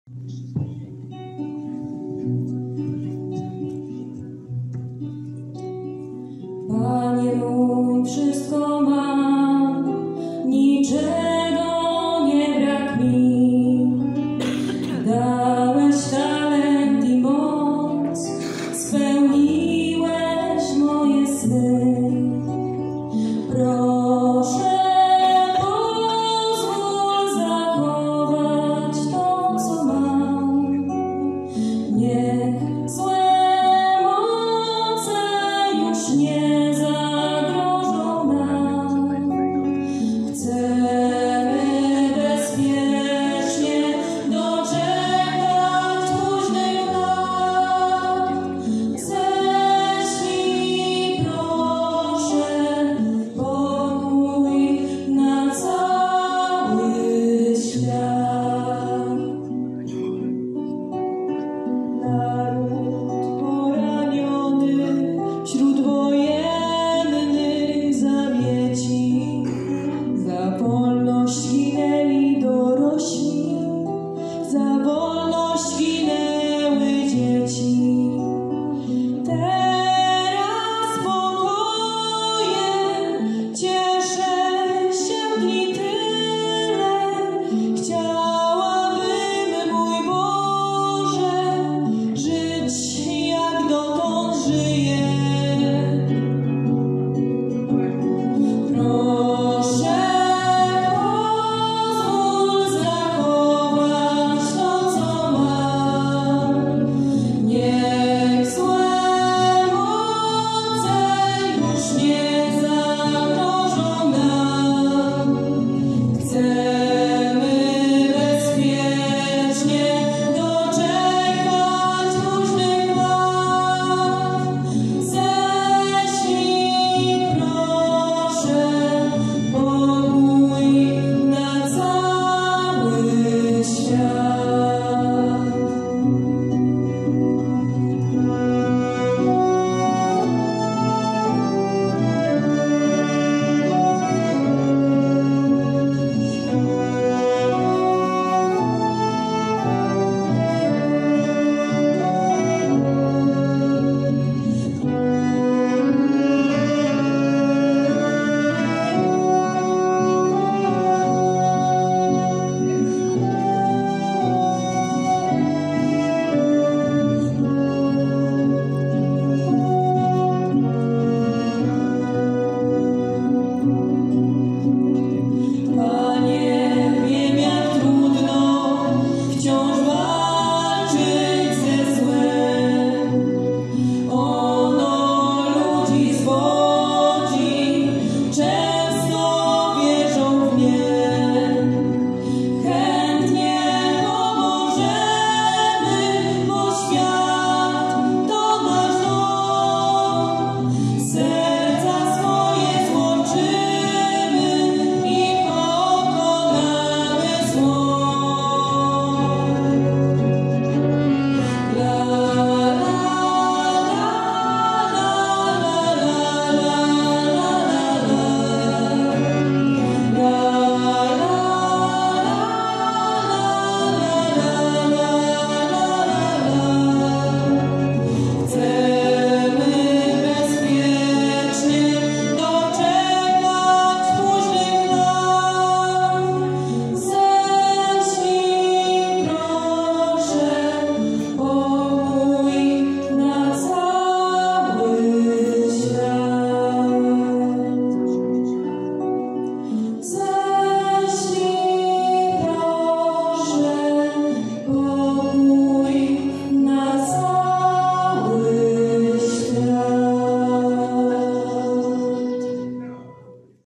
Panie mój, wszystko mam, niczego nie brak mi. Dałeś talent i moc, spełniłeś moje sny. Proszę, pozwól zachować to, co mam. Niech złe moce już nie zagrożą nam. Chcemy bezpiecznie doczekać późnych lat. Ześlij proszę pokój na cały świat. Naród poraniony wśród wojennych zamieci, za wolność ginęli dorośli, za wolność ginęli